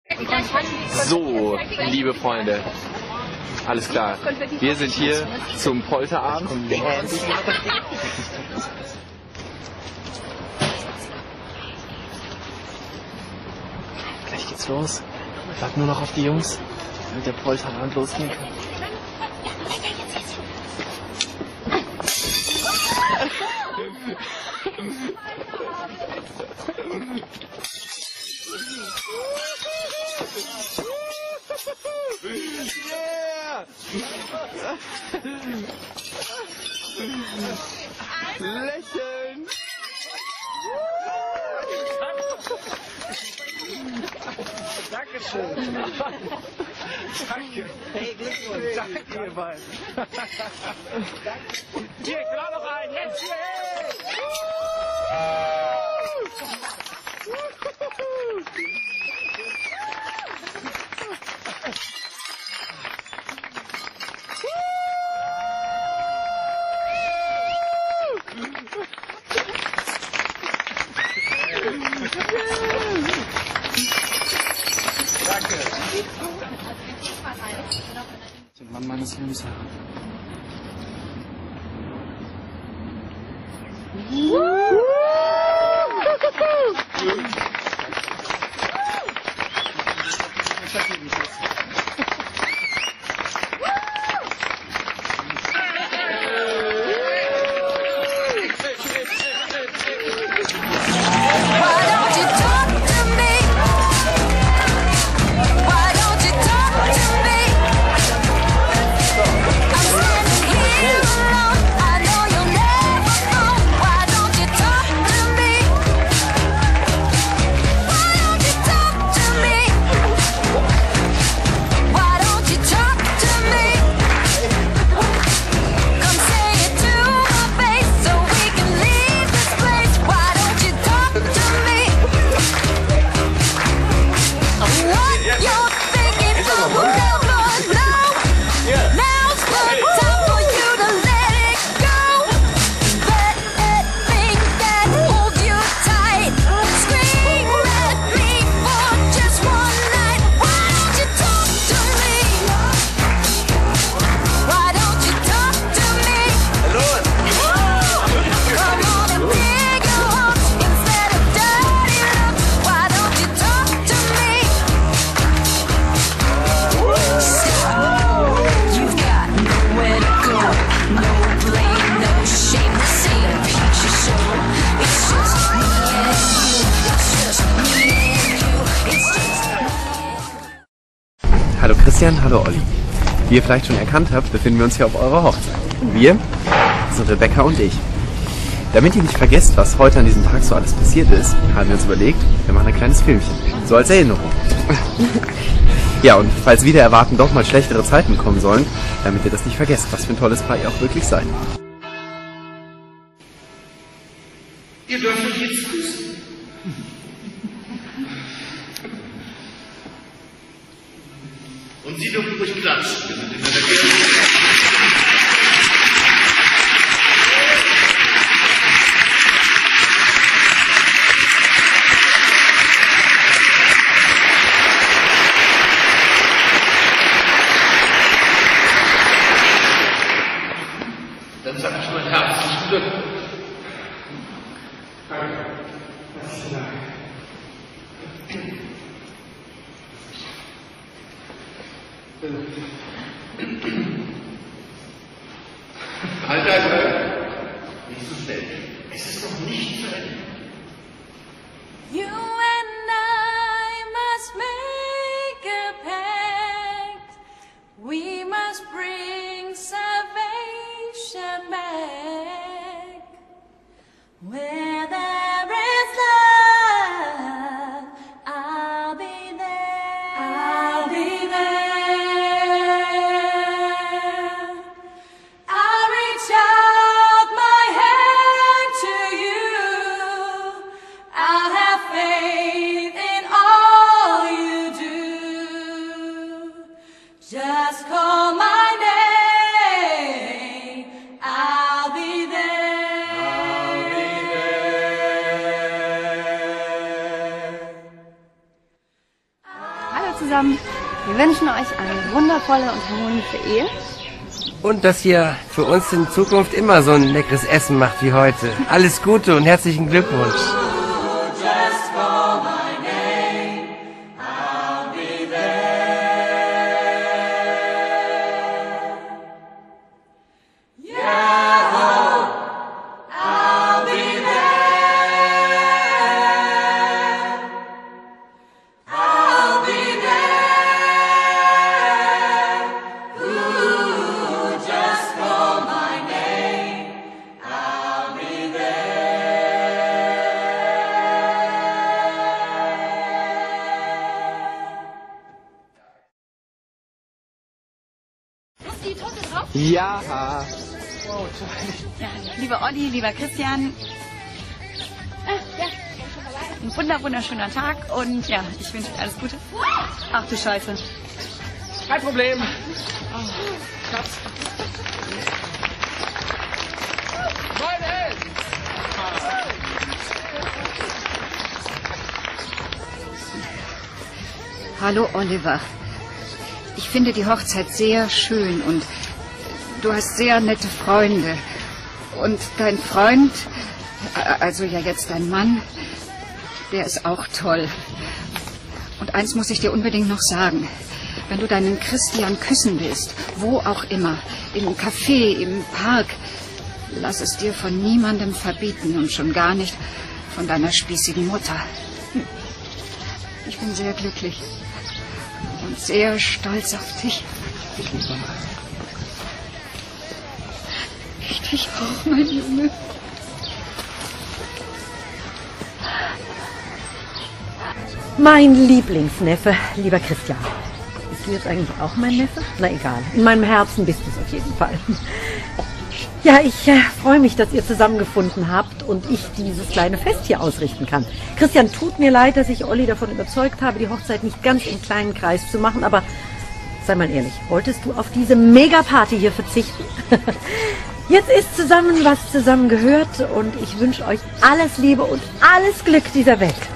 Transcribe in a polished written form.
So, liebe Freunde, alles klar. Wir sind hier zum Polterabend. Gleich geht's los. Ich warte nur noch auf die Jungs, damit der Polterabend losgehen kann. Lächeln! Dankeschön! Danke! Hey, Glückwunsch! Danke, ihr beiden! Hier, ich will auch noch einen! Jetzt hier! Danke. Den Mann meines Lebens heiraten. Hallo Christian, hallo Olli. Wie ihr vielleicht schon erkannt habt, befinden wir uns hier auf eurer Hochzeit. Wir sind Rebecca und ich. Damit ihr nicht vergesst, was heute an diesem Tag so alles passiert ist, haben wir uns überlegt, wir machen ein kleines Filmchen. So als Erinnerung. Ja, und falls wieder erwarten doch mal schlechtere Zeiten kommen sollen, damit ihr das nicht vergesst, was für ein tolles Paar ihr auch wirklich seid. Ihr dürft euch jetzt grüßen. Und Sie dürfen ruhig klatschen. Wir sind in einer Dann sage ich mal herzlichen Glückwunsch. Danke. Herzlichen Dank. Alter, nicht so schnell. Es ist noch nicht zu Ende. You and I must make a pact. We must bring salvation back. Where there is love, I'll be there. I'll be there. I'll reach out my hand to you. zusammen, wir wünschen euch eine wundervolle und harmonische Ehe. Und dass ihr für uns in Zukunft immer so ein leckeres Essen macht wie heute. Alles Gute und herzlichen Glückwunsch. Ja. Ja, lieber Olli, lieber Christian. Ein wunderschöner Tag und ja, ich wünsche euch alles Gute. Ach du Scheiße. Kein Problem. Hallo Oliver. Ich finde die Hochzeit sehr schön und du hast sehr nette Freunde. Und dein Freund, also ja jetzt dein Mann, der ist auch toll. Und eins muss ich dir unbedingt noch sagen. Wenn du deinen Christian küssen willst, wo auch immer, im Café, im Park, lass es dir von niemandem verbieten und schon gar nicht von deiner spießigen Mutter. Ich bin sehr glücklich und sehr stolz auf dich. Ich dich auch, mein Junge. Mein Lieblingsneffe, lieber Christian. Bist du jetzt eigentlich auch mein Neffe? Na egal, in meinem Herzen bist du es auf jeden Fall. Ja, ich freue mich, dass ihr zusammengefunden habt und ich dieses kleine Fest hier ausrichten kann. Christian, tut mir leid, dass ich Olli davon überzeugt habe, die Hochzeit nicht ganz im kleinen Kreis zu machen, aber sei mal ehrlich, wolltest du auf diese Mega-Party hier verzichten? Jetzt ist zusammen, was zusammen gehört und ich wünsche euch alles Liebe und alles Glück dieser Welt.